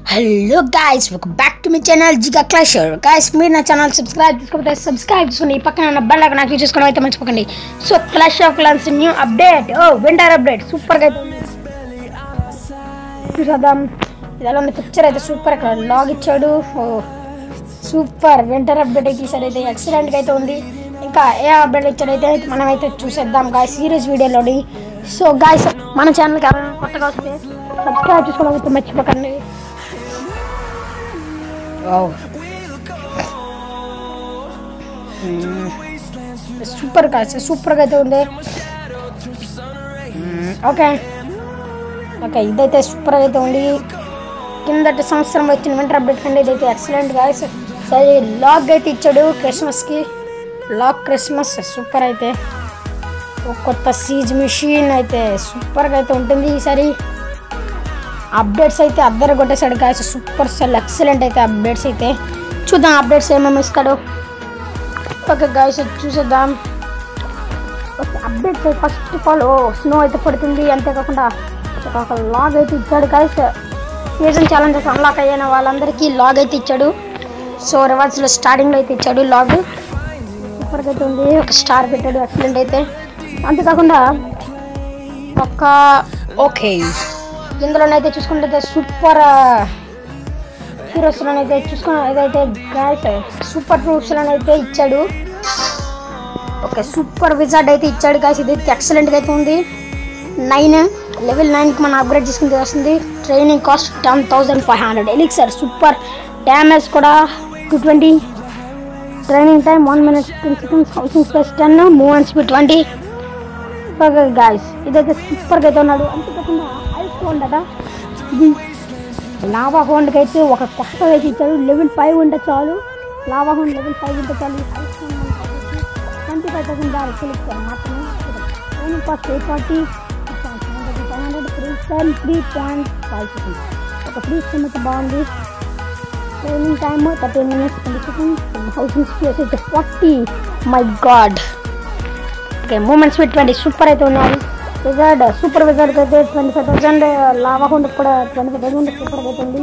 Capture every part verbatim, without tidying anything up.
Hello guys, welcome back to my channel Giga Clasher. Guys, మీరు నా channel subscribe చేసుకోకపోతే subscribe చేసుకొని ఈ పక్కన ఉన్న బెల్ ఐకాన్ యాక్టివేట్ చేసుకోవడం అయితే మర్చిపోకండి. So Clash of Clans new update, oh winter update super గా అయితే చూద్దాం. ఇదలా ఉన్న పిక్చర్ అయితే సూపర్, ఇక్కడ లాగ్ ఇచ్చాడు. ఓ సూపర్ వింటర్ అప్డేట్ అయితే ఈసారి అయితే ఎక్సలెంట్ గా అయితే ఉంది. ఇంకా ఏ అప్డేట్ ఇచ్చాడైతే మనమైతే చూసేద్దాం గాయస్ సీరియస్ వీడియోలోని. సో గాయస్, మన ఛానల్కి ఎవరైనా కొత్తగా వస్తే సబ్స్క్రైబ్ చేసుకోవడం అయితే మర్చిపోకండి. సూపర్ కాదు, సూపర్గా అయితే ఉంది. ఓకే ఓకే ఇదైతే సూపర్గా అయితే ఉంది. కిందటి సంవత్సరం వచ్చిన వింటర్ అప్డేట్ కంటే ఇదైతే ఎక్సలెంట్ గాయస్. సరే లాగ్ అయితే ఇచ్చాడు క్రిస్మస్కి, లాగ్ క్రిస్మస్ సూపర్. అయితే ఒక కొత్త సీజ్ మిషన్ అయితే సూపర్గా అయితే ఉంటుంది ఈసారి. అప్డేట్స్ అయితే అద్దరు కొట్టేసాడు గాయస్, సూపర్ సెల్ ఎక్సలెంట్ అయితే అప్డేట్స్ అయితే. చూద్దాం అప్డేట్స్ ఏమేమి ఇస్తాడు. ఓకే గాయస్ చూసేద్దాం. Okay updates first of all oh snow అయితే పడుతుంది. అంతేకాకుండా ఒక లాగ్ అయితే ఇచ్చాడు గాయస్. సీజన్ ఛాలెంజెస్ అన్లాక్ అయిన వాళ్ళందరికీ లాగ్ అయితే ఇచ్చాడు. సో రివార్డ్స్లో స్టార్టింగ్లో అయితే ఇచ్చాడు లాగ్, సూపర్గా అయితే ఉంది. ఒక స్టార్ పెట్టాడు ఎక్సలెంట్ అయితే. అంతేకాకుండా ఒక ఓకే ఇందులోనైతే చూసుకుంటే సూపర్ హీరోస్లోనైతే చూసుకున్న ఏదైతే గాయస్ సూపర్ ట్రూప్స్లోనైతే ఇచ్చాడు. ఓకే సూపర్ విజార్డ్ అయితే ఇచ్చాడు గాయస్. ఇది ఎక్సలెంట్గా అయితే ఉంది. నైన్ లెవెల్ నైన్కి మనం అప్గ్రేడ్ చేసుకుంటే వస్తుంది. Training cost ten thousand five hundred elixir super. Damage కూడా two twenty. Training time one minute ten seconds. Housing space ten. Movement speed twenty. Okay guys ఇదైతే సూపర్గా అయితే ఉన్నాడు. అంతేకాకుండా ఐస్ హోల్డ్ అట, ఇది లావా హోండ్కి అయితే ఒక కొత్త అయితే ఇచ్చాడు. లెవెల్ ఫైవ్ ఉంటే చాలు, లావా హోండ్ లెవెల్ ఫైవ్ ఉంటే చాలు. Ice hound twenty five thousand dollars ఇస్తారు మాత్రమే. Training cost eight forty. Five hundred free time three point five seconds. ఒక ఫ్రీ స్టైమ్ అయితే బాగుంది. Training time thirteen minutes twenty seconds. Housing space అయితే forty. My god. Okay movement speed twenty super అయితే ఉన్నాయి. Wizard super విజార్డ్కి అయితే twenty five thousand. Lava హోండ్కి కూడా ట్వంటీ ఫైవ్ థౌసండ్ సూపర్గా అయితే ఉంది.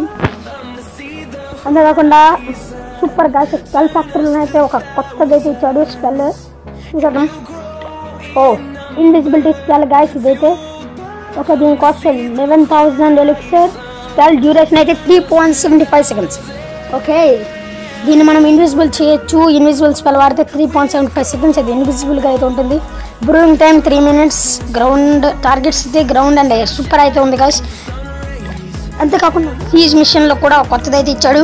అంతేకాకుండా సూపర్ గాయస్ స్పెల్ ఫ్యాక్టరీలో అయితే ఒక కొత్తగా అయితే ఇచ్చాడు స్పెల్. చూద్దాం. ఓ ఇన్విజిబిలిటీ స్పెల్ గాయస్ ఇదైతే. ఓకే దీని cost eleven thousand elixir. Spell duration అయితే three point seventy five seconds. Okay దీన్ని మనం ఇన్విజిబుల్ చేయొచ్చు. ఇన్విజిబుల్ స్పెల్ వాడితే three point seventy five seconds అయితే ఇన్విజిబుల్గా అయితే ఉంటుంది. Brewing time three minutes. Ground targets అయితే గ్రౌండ్ అండ్ సూపర్ అయితే ఉంది గాయస్. అంతేకాకుండా సీజ్ మిషన్లో కూడా కొత్తది అయితే ఇచ్చాడు.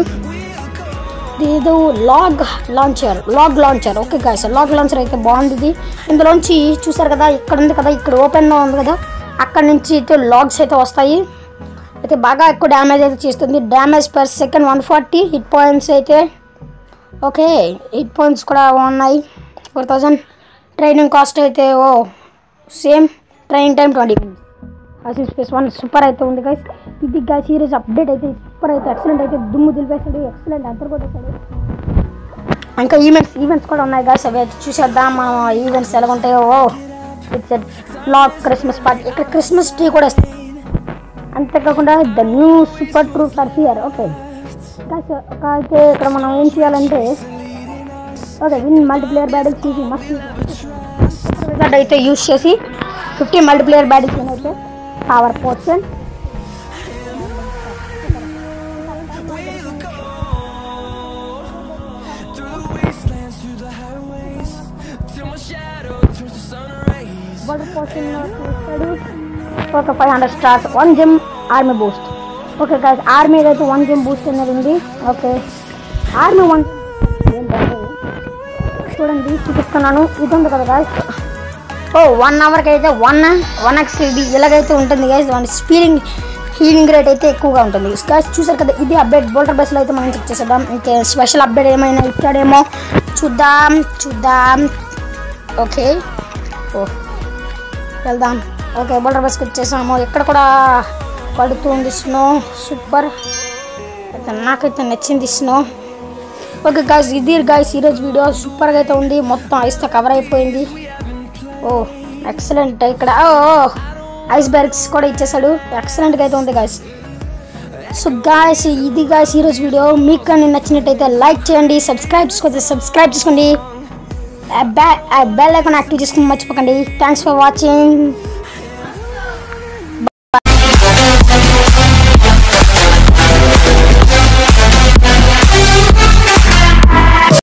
ఏదో log launcher log launcher okay guys log launcher అయితే బాగుంది. ఇది ఇందులోంచి చూసారు కదా, ఇక్కడ ఉంది కదా, ఇక్కడ ఓపెన్లో ఉంది కదా, అక్కడ నుంచి అయితే లాగ్స్ అయితే వస్తాయి. అయితే బాగా ఎక్కువ డ్యామేజ్ అయితే చేస్తుంది. Damage per second one forty. Hit points అయితే ఓకే హిట్ పాయింట్స్ కూడా ఉన్నాయి ఫోర్ థౌజండ్. ట్రైనింగ్ కాస్ట్ అయితే oh same. Training time twenty minutes. Housing space one super అయితే ఉంది గైస్. ఇది గాయస్ సీరియస్ అప్డేట్ అయితే సూపర్ అయితే ఎక్సలెంట్ అయితే దుమ్ము దులిపేస్తాడు. ఎక్సలెంట్ అందరు కొట్టేస్తాడు. ఇంకా ఈవెంట్స్ ఈవెంట్స్ కూడా ఉన్నాయి గాయస్, అవి అయితే చూసేద్దాం మనం ఈవెంట్స్ ఎలా ఉంటాయో. Oh it's like Christmas party. ఇక్కడ క్రిస్మస్ ట్రీ కూడా వస్తుంది. అంతేకాకుండా the new super troops are here. Okay guys ఒక అయితే ఇక్కడ మనం ఏం చేయాలంటే ఓకే విన్ మల్టీప్లేయర్ బ్యాటిల్స్ చూసి మస్ట్ విజార్డ్ అయితే యూజ్ చేసి ఫిఫ్టీ మల్టీప్లేయర్ బ్యాటిల్స్ అయితే పవర్ పోర్షన్. బర్డ్ పోర్షన్ చేస్తాడు. ఒక five hundred stars. One gem army boost. Okay guys army అయితే వన్ జిమ్ బూస్ట్ అనేది ఉంది. ఓకే ఆర్మీ వన్ ఏంటంటే చూడండి చూపిస్తున్నాను. ఇది ఉంది కదా గాయస్. ఓ వన్ అవర్కి అయితే వన్ వన్ ఎక్స్ ఇది ఇలాగైతే ఉంటుంది guys. One speeding healing rate అయితే ఎక్కువగా ఉంటుంది గాయస్. చూసారు కదా ఇది అప్డేట్. బోల్డర్ బేస్లో అయితే మనం చెక్ చేసేద్దాం. ఇంకే స్పెషల్ అప్డేట్ ఏమైనా ఇచ్చాడేమో చూద్దాం చూద్దాం ఓకే ఓ వెళ్దాం. ఓకే బోల్డర్ బేస్కి వచ్చేసాము. ఇక్కడ కూడా పడుతుంది స్నో. సూపర్ అయితే నాకైతే నచ్చింది స్నో. ఓకే గాయస్ ఇది గాయస్ ఈరోజు వీడియో సూపర్గా అయితే ఉంది. మొత్తం ఐస్తో కవర్ అయిపోయింది. Oh excellent. ఇక్కడ ఓ ఐస్ బర్గ్స్ కూడా ఇచ్చేసాడు. ఎక్సలెంట్గా అయితే ఉంది గాయస్. సో గాయస్ ఇది గాయస్ ఈరోజు వీడియో. మీకు కానీ నచ్చినట్టయితే లైక్ చేయండి, సబ్స్క్రైబ్ చేసుకోతే సబ్స్క్రైబ్ చేసుకోండి, బెల్ ఐకాన్ యాక్టివ్ చేసుకుని మర్చిపోకండి. Thanks for watching.